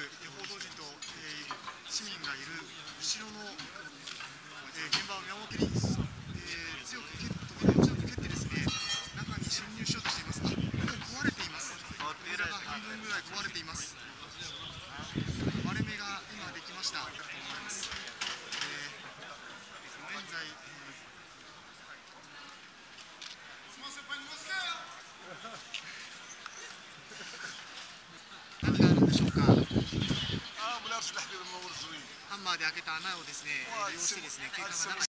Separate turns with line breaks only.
報道陣と、市民がいる後ろの、現場を見守ってに、強く蹴ってですね、中に侵入しようとしています。もう壊れています。扉が半分ぐらい壊れています。割れ目が今できました。現在、何があるんでしょうか。ハンマーで開けた穴をですね、利用してですね、警官が中に